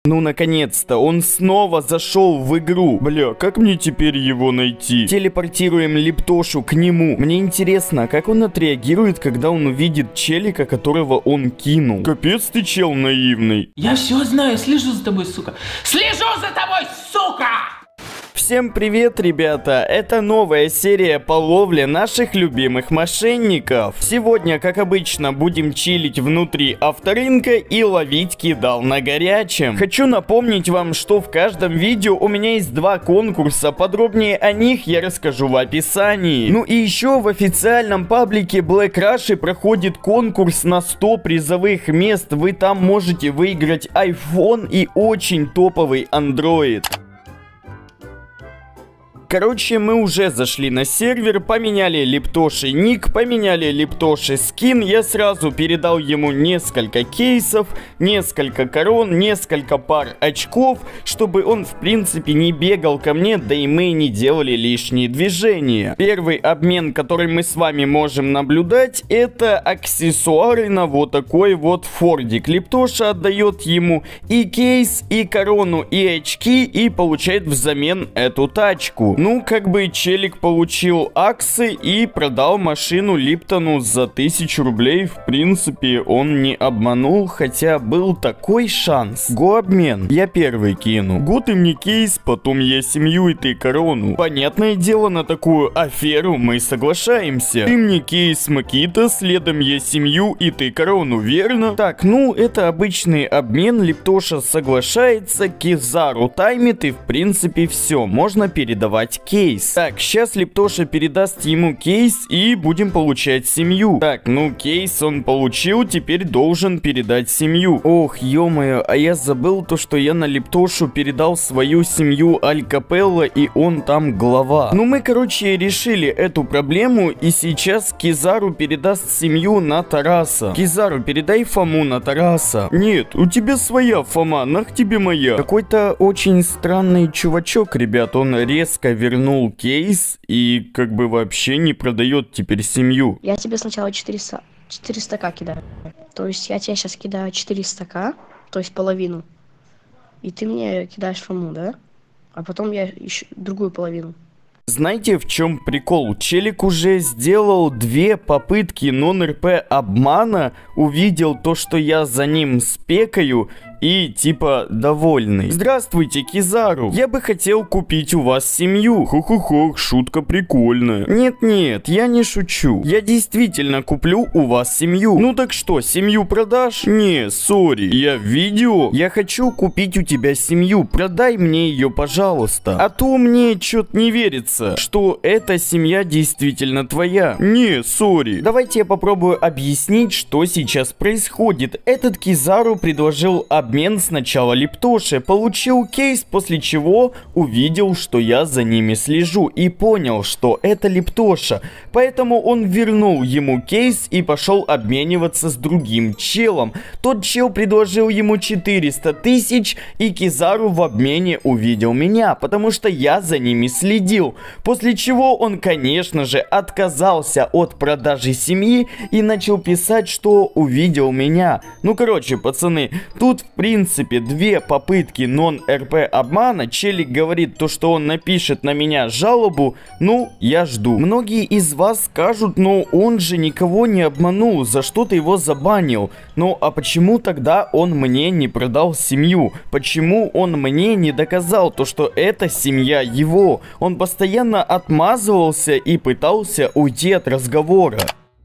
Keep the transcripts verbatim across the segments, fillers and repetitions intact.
Ну, наконец-то, он снова зашел в игру. Бля, как мне теперь его найти? Телепортируем Лептошу к нему. Мне интересно, как он отреагирует, когда он увидит челика, которого он кинул. Капец ты, чел наивный. Я все знаю, слежу за тобой, сука. Слежу за тобой, сука! Всем привет, ребята! Это новая серия по ловле наших любимых мошенников. Сегодня, как обычно, будем чилить внутри авторынка и ловить кидал на горячем. Хочу напомнить вам, что в каждом видео у меня есть два конкурса. Подробнее о них я расскажу в описании. Ну и еще в официальном паблике Black Rush проходит конкурс на сто призовых мест. Вы там можете выиграть iPhone и очень топовый Android. Короче, мы уже зашли на сервер, поменяли Лептоши ник, поменяли Лептоши скин. Я сразу передал ему несколько кейсов, несколько корон, несколько пар очков, чтобы он, в принципе, не бегал ко мне, да и мы не делали лишние движения. Первый обмен, который мы с вами можем наблюдать, это аксессуары на вот такой вот фордик. Лептоша отдает ему и кейс, и корону, и очки, и получает взамен эту тачку. Ну, как бы челик получил аксы и продал машину Липтону за тысячу рублей. В принципе, он не обманул, хотя был такой шанс. Го обмен. Я первый кину. Го ты мне кейс, потом я семью и ты корону. Понятное дело, на такую аферу мы соглашаемся. Ты мне кейс Макита, следом я семью и ты корону, верно? Так, ну, это обычный обмен. Лептоша соглашается, Кизару таймит и, в принципе, все. Можно передавать кейс. Так, сейчас Лептоша передаст ему кейс и будем получать семью. Так, ну кейс он получил, теперь должен передать семью. Ох, ё-моё, а я забыл то, что я на Лептошу передал свою семью Аль Капелла, и он там глава. Ну мы, короче, решили эту проблему, и сейчас Кизару передаст семью на Тараса. Кизару, передай Фому на Тараса. Нет, у тебя своя Фома, нах тебе моя. Какой-то очень странный чувачок, ребят, он резко вернул кейс и как бы вообще не продает теперь семью. Я тебе сначала четыреста к кидаю. То есть я тебе сейчас кидаю четыреста к, то есть половину. И ты мне кидаешь Фому, да? А потом я еще другую половину. Знаете, в чем прикол? Челик уже сделал две попытки нон-РП обмана, увидел то, что я за ним спекаю, и типа довольный. Здравствуйте, Кизару. Я бы хотел купить у вас семью. Хо-хо-хо, шутка прикольная. Нет-нет, я не шучу. Я действительно куплю у вас семью. Ну так что, семью продашь? Не, сори. Я в видео. Я хочу купить у тебя семью. Продай мне ее, пожалуйста. А то мне что-то не верится, что эта семья действительно твоя. Не, сори. Давайте я попробую объяснить, что сейчас происходит. Этот Кизару предложил объяснить обмен сначала Лептоше, получил кейс, после чего увидел, что я за ними слежу и понял, что это Лептоша. Поэтому он вернул ему кейс и пошел обмениваться с другим челом. Тот чел предложил ему четыреста тысяч, и Кизару в обмене увидел меня, потому что я за ними следил. После чего он, конечно же, отказался от продажи семьи и начал писать, что увидел меня. Ну, короче, пацаны, тут в принципе две попытки нон-РП обмана. Челик говорит то, что он напишет на меня жалобу. Ну, я жду. Многие из вас скажут, но он же никого не обманул, за что ты его забанил? Ну, а почему тогда он мне не продал семью? Почему он мне не доказал то, что эта семья его? Он постоянно отмазывался и пытался уйти от разговора.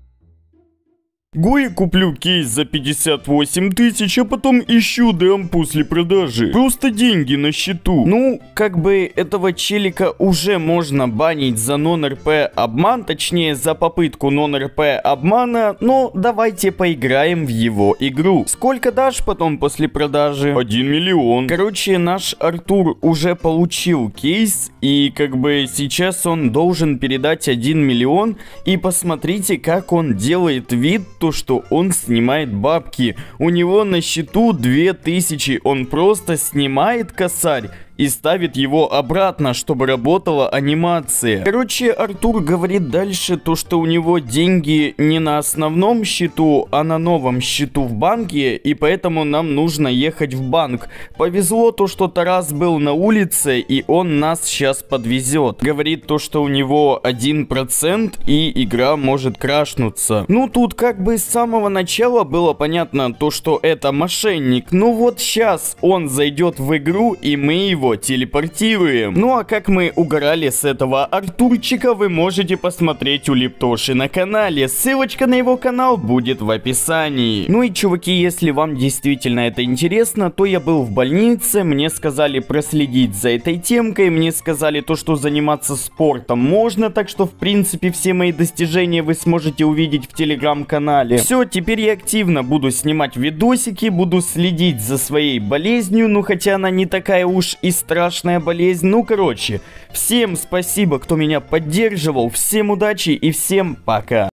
Гоя куплю кейс за пятьдесят восемь тысяч, а потом ищу дам после продажи. Просто деньги на счету. Ну, как бы этого челика уже можно банить за нон-РП обман, точнее за попытку нон-РП обмана, но давайте поиграем в его игру. Сколько дашь потом после продажи? Один миллион. Короче, наш Артур уже получил кейс, и как бы сейчас он должен передать один миллион, и посмотрите, как он делает вид, то, что он снимает бабки. У него на счету две тысячи. Он просто снимает косарь и ставит его обратно, чтобы работала анимация. Короче, Артур говорит дальше то, что у него деньги не на основном счету, а на новом счету в банке, и поэтому нам нужно ехать в банк. Повезло то, что Тарас был на улице, и он нас сейчас подвезет. Говорит то, что у него один процент и игра может крашнуться. Ну, тут как бы с самого начала было понятно то, что это мошенник. Ну вот сейчас он зайдет в игру, и мы его телепортируем. Ну а как мы угорали с этого Артурчика, вы можете посмотреть у Липтоши на канале. Ссылочка на его канал будет в описании. Ну и чуваки, если вам действительно это интересно, то я был в больнице, мне сказали проследить за этой темкой, мне сказали то, что заниматься спортом можно, так что в принципе все мои достижения вы сможете увидеть в телеграм-канале. Все, теперь я активно буду снимать видосики, буду следить за своей болезнью, ну хотя она не такая уж и страшная болезнь. Ну короче, всем спасибо, кто меня поддерживал, всем удачи и всем пока.